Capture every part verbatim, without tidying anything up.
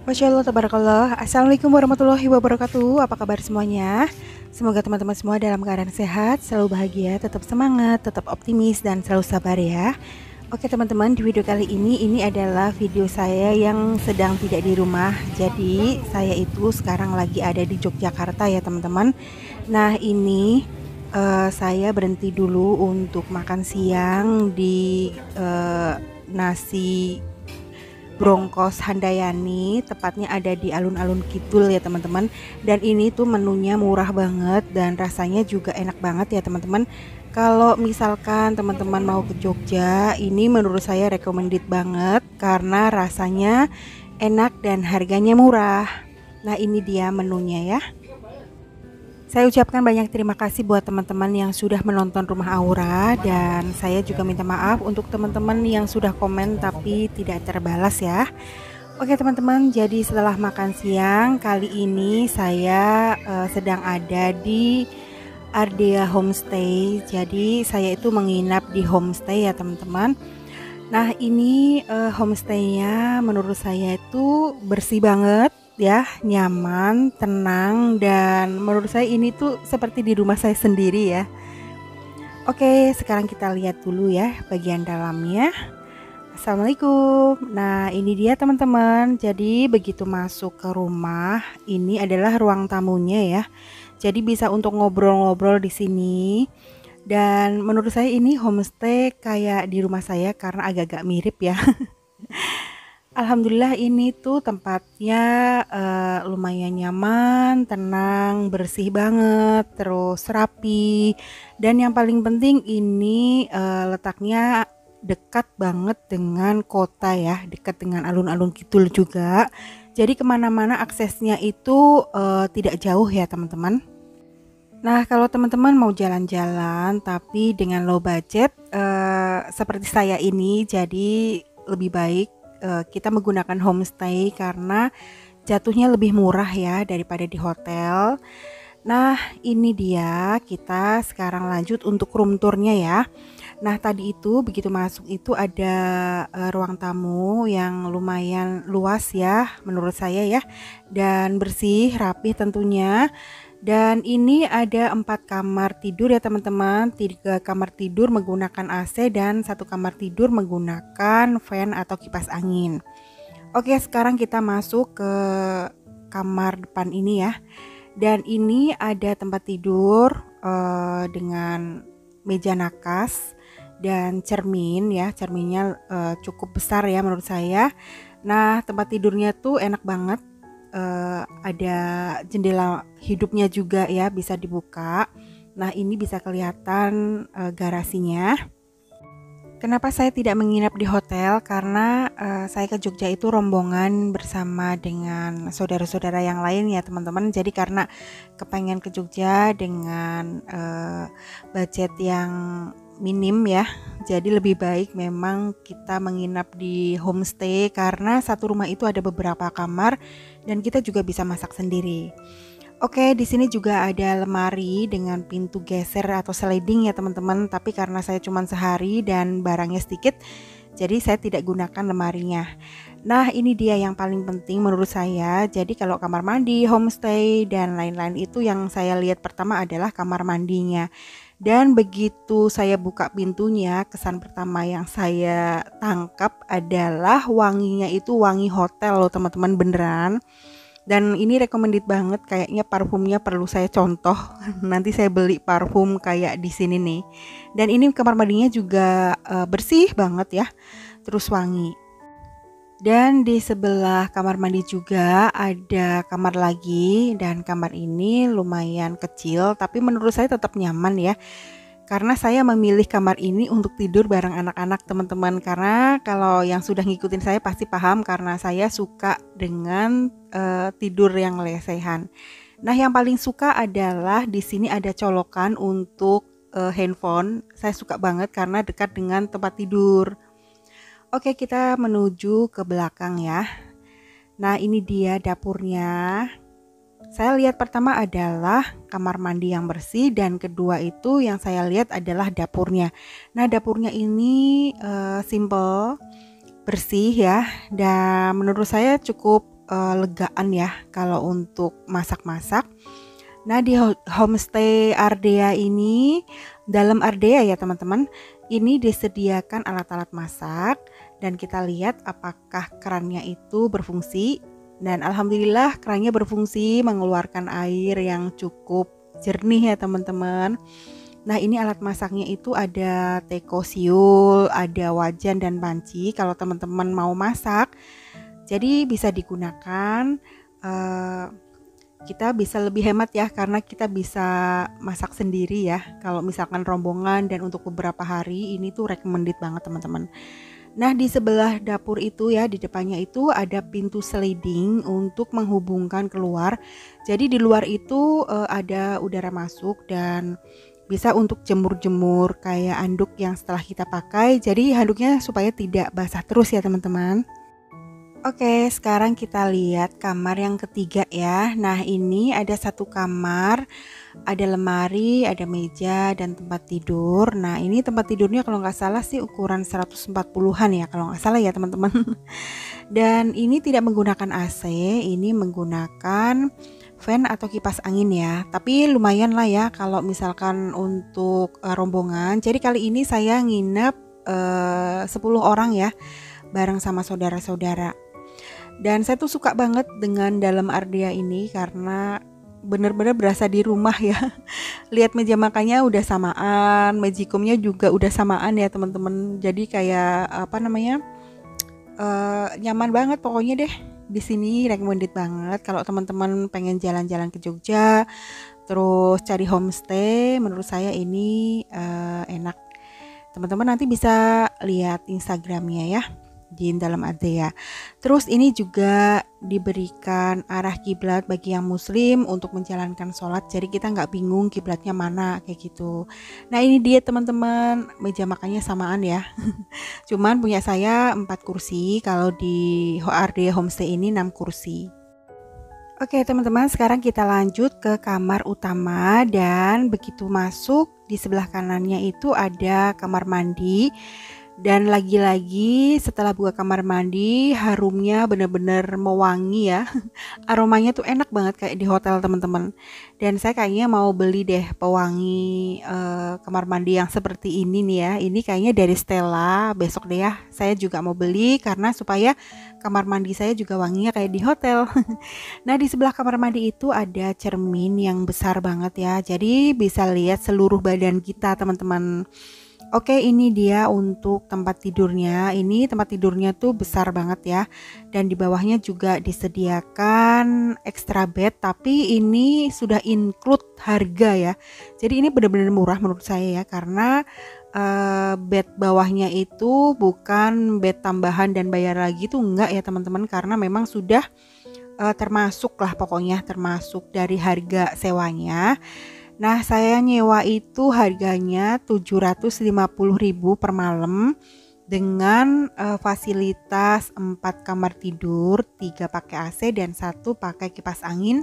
Masya Allah, tabarakallah. Assalamualaikum warahmatullahi wabarakatuh. Apa kabar semuanya? Semoga teman-teman semua dalam keadaan sehat, selalu bahagia, tetap semangat, tetap optimis, dan selalu sabar ya. Oke teman-teman, di video kali ini, ini adalah video saya yang sedang tidak di rumah. Jadi saya itu sekarang lagi ada di Yogyakarta ya teman-teman. Nah ini uh, saya berhenti dulu untuk makan siang di uh, nasi Brongkos Handayani, tepatnya ada di alun-alun Kidul ya teman-teman. Dan ini tuh menunya murah banget dan rasanya juga enak banget ya teman-teman. Kalau misalkan teman-teman mau ke Jogja, ini menurut saya recommended banget karena rasanya enak dan harganya murah. Nah ini dia menunya ya. Saya ucapkan banyak terima kasih buat teman-teman yang sudah menonton Rumah Aura, dan saya juga minta maaf untuk teman-teman yang sudah komen tapi tidak terbalas ya. Oke teman-teman, jadi setelah makan siang kali ini saya uh, sedang ada di Ardea Homestay. Jadi saya itu menginap di homestay ya teman-teman. Nah ini uh, homestaynya menurut saya itu bersih banget ya, nyaman, tenang, dan menurut saya ini tuh seperti di rumah saya sendiri ya. Oke, sekarang kita lihat dulu ya bagian dalamnya. Assalamualaikum. Nah ini dia teman-teman. Jadi begitu masuk ke rumah, ini adalah ruang tamunya ya. Jadi bisa untuk ngobrol-ngobrol di sini. Dan menurut saya ini homestay kayak di rumah saya karena agak-agak mirip ya. Alhamdulillah ini tuh tempatnya uh, lumayan nyaman, tenang, bersih banget, terus rapi. Dan yang paling penting ini uh, letaknya dekat banget dengan kota ya, dekat dengan alun-alun Kidul juga. Jadi kemana-mana aksesnya itu uh, tidak jauh ya teman-teman. Nah kalau teman-teman mau jalan-jalan tapi dengan low budget uh, seperti saya ini, jadi lebih baik kita menggunakan homestay karena jatuhnya lebih murah ya daripada di hotel. Nah ini dia, kita sekarang lanjut untuk room tournya ya. Nah tadi itu begitu masuk itu ada uh, ruang tamu yang lumayan luas ya menurut saya ya, dan bersih, rapi tentunya. Dan ini ada empat kamar tidur ya teman-teman, tiga kamar tidur menggunakan A C dan satu kamar tidur menggunakan fan atau kipas angin. Oke sekarang kita masuk ke kamar depan ini ya. Dan ini ada tempat tidur uh, dengan meja nakas dan cermin ya, cerminnya uh, cukup besar ya menurut saya. Nah tempat tidurnya tuh enak banget. Uh, ada jendela hidupnya juga ya, bisa dibuka. Nah ini bisa kelihatan uh, garasinya. Kenapa saya tidak menginap di hotel? Karena uh, saya ke Jogja itu rombongan bersama dengan saudara-saudara yang lain ya teman-teman. Jadi karena kepengen ke Jogja dengan uh, budget yang minim ya, jadi lebih baik memang kita menginap di homestay karena satu rumah itu ada beberapa kamar dan kita juga bisa masak sendiri. Oke, di sini juga ada lemari dengan pintu geser atau sliding ya teman-teman, tapi karena saya cuma sehari dan barangnya sedikit, jadi saya tidak gunakan lemarinya. Nah ini dia yang paling penting menurut saya. Jadi kalau kamar mandi, homestay dan lain-lain itu yang saya lihat pertama adalah kamar mandinya. Dan begitu saya buka pintunya, kesan pertama yang saya tangkap adalah wanginya itu wangi hotel loh teman-teman, beneran. Dan ini recommended banget, kayaknya parfumnya perlu saya contoh. Nanti saya beli parfum kayak di sini nih. Dan ini kamar mandinya juga uh, bersih banget ya, terus wangi. Dan di sebelah kamar mandi juga ada kamar lagi, dan kamar ini lumayan kecil tapi menurut saya tetap nyaman ya. Karena saya memilih kamar ini untuk tidur bareng anak-anak teman-teman, karena kalau yang sudah ngikutin saya pasti paham karena saya suka dengan uh, tidur yang lesehan. Nah yang paling suka adalah di sini ada colokan untuk uh, handphone. Saya suka banget karena dekat dengan tempat tidur. Oke kita menuju ke belakang ya. Nah ini dia dapurnya. Saya lihat pertama adalah kamar mandi yang bersih, dan kedua itu yang saya lihat adalah dapurnya. Nah dapurnya ini uh, simple, bersih ya, dan menurut saya cukup uh, legaan ya kalau untuk masak-masak. Nah, di homestay Ardea ini, dalam Ardea ya teman-teman, ini disediakan alat-alat masak dan kita lihat apakah kerannya itu berfungsi. Dan alhamdulillah kerannya berfungsi, mengeluarkan air yang cukup jernih ya teman-teman. Nah, ini alat masaknya itu ada teko siul, ada wajan dan panci kalau teman-teman mau masak. Jadi bisa digunakan, uh, kita bisa lebih hemat ya karena kita bisa masak sendiri ya. Kalau misalkan rombongan dan untuk beberapa hari, ini tuh recommended banget teman-teman. Nah, di sebelah dapur itu ya, di depannya itu ada pintu sliding untuk menghubungkan keluar. Jadi di luar itu uh, ada udara masuk dan bisa untuk jemur-jemur kayak anduk yang setelah kita pakai. Jadi handuknya supaya tidak basah terus ya teman-teman. Oke, sekarang kita lihat kamar yang ketiga ya. Nah, ini ada satu kamar, ada lemari, ada meja, dan tempat tidur. Nah, ini tempat tidurnya kalau nggak salah sih ukuran seratus empat puluhan ya, kalau nggak salah ya teman-teman. Dan ini tidak menggunakan A C, ini menggunakan fan atau kipas angin ya. Tapi lumayan lah ya kalau misalkan untuk uh, rombongan. Jadi kali ini saya nginep uh, sepuluh orang ya, bareng sama saudara-saudara. Dan saya tuh suka banget dengan dalam Ardea ini karena bener-bener berasa di rumah ya. Lihat meja makannya udah samaan, magicomnya juga udah samaan ya teman-teman. Jadi kayak apa namanya, uh, nyaman banget pokoknya deh. Di sini recommended banget kalau teman-teman pengen jalan-jalan ke Jogja, terus cari homestay. Menurut saya ini uh, enak. Teman-teman nanti bisa lihat Instagramnya ya, di dalam Ardea. Terus ini juga diberikan arah kiblat bagi yang muslim untuk menjalankan sholat, jadi kita nggak bingung kiblatnya mana kayak gitu. Nah, ini dia teman-teman, meja makannya samaan ya. Cuman punya saya empat kursi, kalau di Ardea Homestay ini enam kursi. Oke teman-teman, sekarang kita lanjut ke kamar utama. Dan begitu masuk, di sebelah kanannya itu ada kamar mandi. Dan lagi-lagi setelah buka kamar mandi, harumnya bener-bener mewangi ya. Aromanya tuh enak banget kayak di hotel teman-teman. Dan saya kayaknya mau beli deh pewangi uh, kamar mandi yang seperti ini nih ya. Ini kayaknya dari Stella. Besok deh ya, saya juga mau beli karena supaya kamar mandi saya juga wanginya kayak di hotel. Nah, di sebelah kamar mandi itu ada cermin yang besar banget ya. Jadi bisa lihat seluruh badan kita teman-teman. Oke, ini dia untuk tempat tidurnya. Ini tempat tidurnya tuh besar banget ya. Dan di bawahnya juga disediakan extra bed, tapi ini sudah include harga ya. Jadi ini benar-benar murah menurut saya ya, karena uh, bed bawahnya itu bukan bed tambahan dan bayar lagi tuh enggak ya teman-teman, karena memang sudah uh, termasuk lah pokoknya, termasuk dari harga sewanya. Nah, saya nyewa itu harganya tujuh ratus lima puluh ribu per malam dengan uh, fasilitas empat kamar tidur, tiga pakai A C dan satu pakai kipas angin.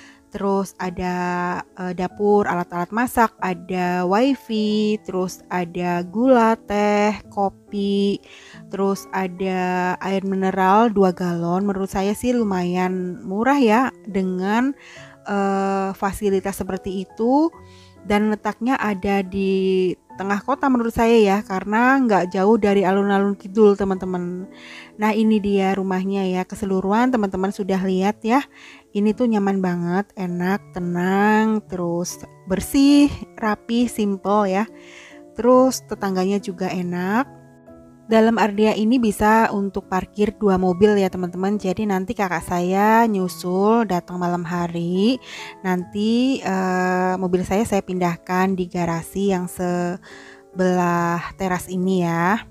Terus ada uh, dapur, alat-alat masak, ada wifi, terus ada gula, teh, kopi, terus ada air mineral dua galon. Menurut saya sih lumayan murah ya dengan Uh, fasilitas seperti itu, dan letaknya ada di tengah kota menurut saya ya, karena nggak jauh dari alun-alun kidul teman-teman. Nah, ini dia rumahnya ya, keseluruhan teman-teman sudah lihat ya. Ini tuh nyaman banget, enak, tenang, terus bersih, rapi, simple ya. Terus tetangganya juga enak. Dalam Ardea ini bisa untuk parkir dua mobil ya teman-teman. Jadi nanti kakak saya nyusul datang malam hari. Nanti uh, mobil saya saya pindahkan di garasi yang sebelah teras ini ya.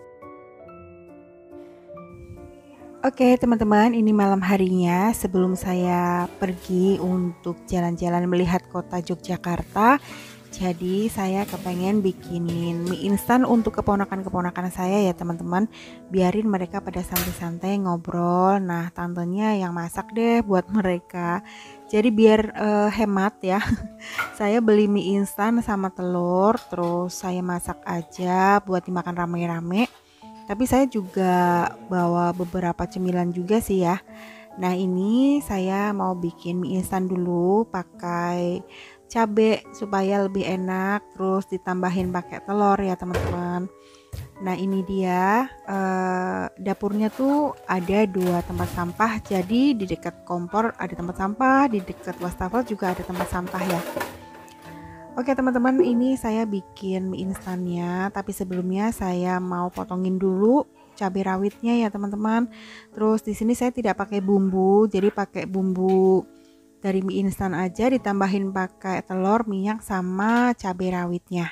Oke teman-teman, ini malam harinya sebelum saya pergi untuk jalan-jalan melihat kota Yogyakarta. Jadi saya kepengen bikinin mie instan untuk keponakan-keponakan saya ya teman-teman. Biarin mereka pada santai-santai ngobrol. Nah, tantenya yang masak deh buat mereka. Jadi biar uh, hemat ya. Saya beli mie instan sama telur, terus saya masak aja buat dimakan rame-rame. Tapi saya juga bawa beberapa cemilan juga sih ya. Nah, ini saya mau bikin mie instan dulu pakai cabe supaya lebih enak, terus ditambahin pakai telur ya teman-teman. Nah, ini dia eh, dapurnya tuh ada dua tempat sampah, jadi di dekat kompor ada tempat sampah, di dekat wastafel juga ada tempat sampah ya. Oke teman-teman, ini saya bikin mie instannya, tapi sebelumnya saya mau potongin dulu cabai rawitnya ya teman-teman. Terus di sini saya tidak pakai bumbu, jadi pakai bumbu dari mie instan aja, ditambahin pakai telur, minyak sama cabai rawitnya.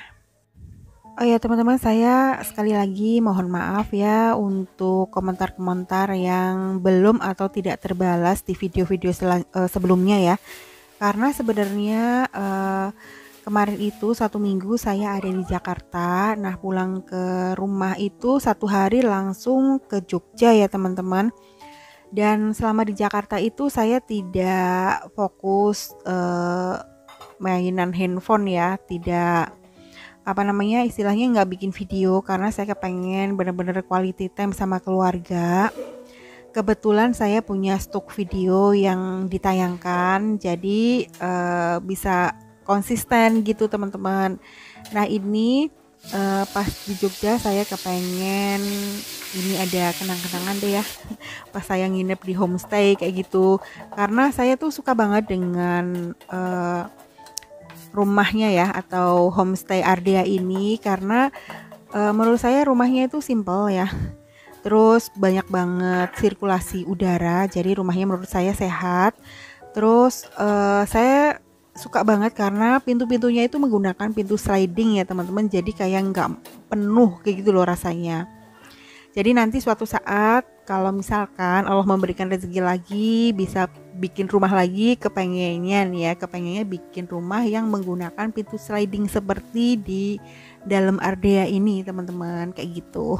Oh ya teman-teman, saya sekali lagi mohon maaf ya untuk komentar-komentar yang belum atau tidak terbalas di video-video sebelumnya ya. Karena sebenarnya eh, kemarin itu satu minggu saya ada di Jakarta. Nah, pulang ke rumah itu satu hari langsung ke Jogja ya teman-teman. Dan selama di Jakarta itu saya tidak fokus eh, mainan handphone ya, tidak apa namanya istilahnya nggak bikin video karena saya kepengen bener-bener quality time sama keluarga. Kebetulan saya punya stok video yang ditayangkan, jadi uh, bisa konsisten gitu teman-teman. Nah, ini uh, pas di Jogja saya kepengen ini ada kenang-kenangan deh ya pas saya nginep di homestay kayak gitu, karena saya tuh suka banget dengan uh, rumahnya ya atau homestay Ardea ini, karena uh, menurut saya rumahnya itu simple ya. Terus banyak banget sirkulasi udara, jadi rumahnya menurut saya sehat. Terus uh, saya suka banget karena pintu-pintunya itu menggunakan pintu sliding ya teman-teman, jadi kayak nggak penuh kayak gitu loh rasanya. Jadi nanti suatu saat kalau misalkan Allah memberikan rezeki lagi, bisa bikin rumah lagi, kepengennya nih ya, kepengennya bikin rumah yang menggunakan pintu sliding seperti di dalam Ardea ini teman-teman, kayak gitu.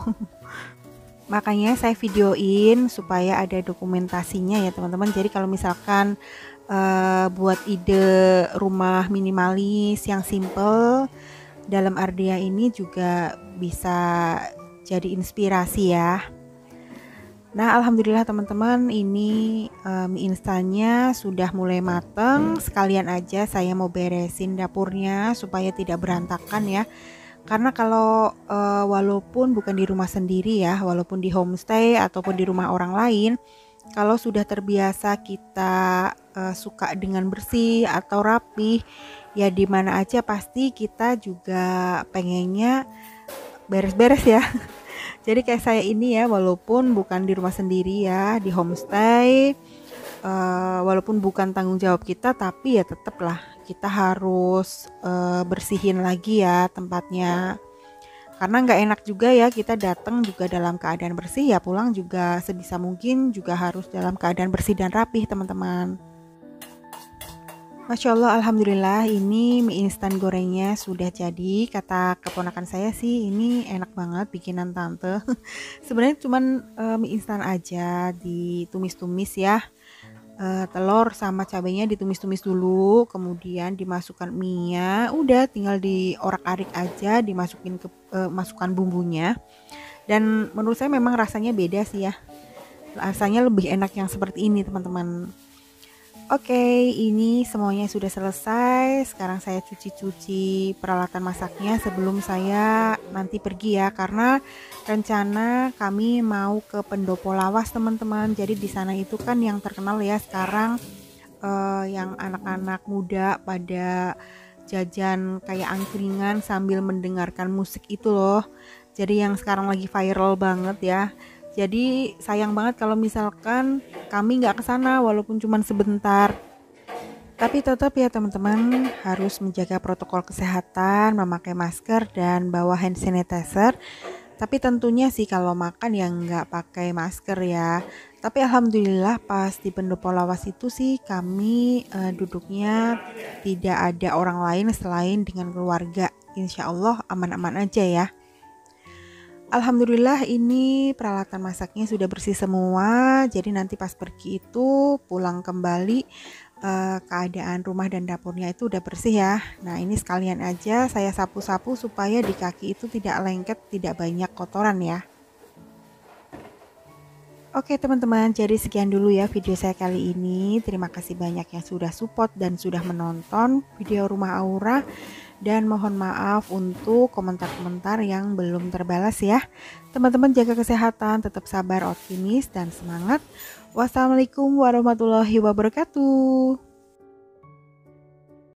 Makanya saya videoin supaya ada dokumentasinya ya teman-teman. Jadi kalau misalkan uh, buat ide rumah minimalis yang simple dalam Ardea ini juga bisa jadi inspirasi ya. Nah, alhamdulillah teman-teman, ini uh, mie instannya sudah mulai mateng. Sekalian aja saya mau beresin dapurnya supaya tidak berantakan ya. Karena kalau uh, walaupun bukan di rumah sendiri ya, walaupun di homestay ataupun di rumah orang lain, kalau sudah terbiasa kita uh, suka dengan bersih atau rapi, ya di mana aja pasti kita juga pengennya beres-beres ya. Jadi kayak saya ini ya, walaupun bukan di rumah sendiri ya, di homestay, uh, walaupun bukan tanggung jawab kita, tapi ya tetaplah kita harus uh, bersihin lagi ya tempatnya. Karena nggak enak juga ya kita datang juga dalam keadaan bersih, ya pulang juga sebisa mungkin juga harus dalam keadaan bersih dan rapih teman-teman. Masya Allah, alhamdulillah ini mie instan gorengnya sudah jadi. Kata keponakan saya sih ini enak banget bikinan tante. Sebenarnya cuman uh, mie instan aja ditumis-tumis ya. Uh, telur sama cabenya ditumis-tumis dulu, kemudian dimasukkan mie-nya, udah tinggal diorak-arik aja, dimasukin ke uh, masukkan bumbunya. Dan menurut saya memang rasanya beda sih ya. Rasanya lebih enak yang seperti ini teman-teman. Oke, ini semuanya sudah selesai. Sekarang saya cuci-cuci peralatan masaknya sebelum saya nanti pergi ya, karena rencana kami mau ke Pendopo Lawas teman-teman. Jadi di sana itu kan yang terkenal ya sekarang, eh, yang anak-anak muda pada jajan kayak angkringan sambil mendengarkan musik itu loh. Jadi yang sekarang lagi viral banget ya. Jadi sayang banget kalau misalkan kami nggak ke sana walaupun cuma sebentar. Tapi tetap ya teman-teman harus menjaga protokol kesehatan, memakai masker dan bawa hand sanitizer. Tapi tentunya sih kalau makan yang nggak pakai masker ya. Tapi alhamdulillah pas di Pendopo Lawas itu sih kami uh, duduknya tidak ada orang lain selain dengan keluarga. Insya Allah aman-aman aja ya. Alhamdulillah ini peralatan masaknya sudah bersih semua. Jadi nanti pas pergi itu pulang kembali eh, keadaan rumah dan dapurnya itu udah bersih ya. Nah ini sekalian aja saya sapu-sapu supaya di kaki itu tidak lengket, tidak banyak kotoran ya. Oke teman-teman, jadi sekian dulu ya video saya kali ini. Terima kasih banyak yang sudah support dan sudah menonton video rumah Aura. Dan mohon maaf untuk komentar-komentar yang belum terbalas ya. Teman-teman jaga kesehatan, tetap sabar, optimis, dan semangat. Wassalamualaikum warahmatullahi wabarakatuh.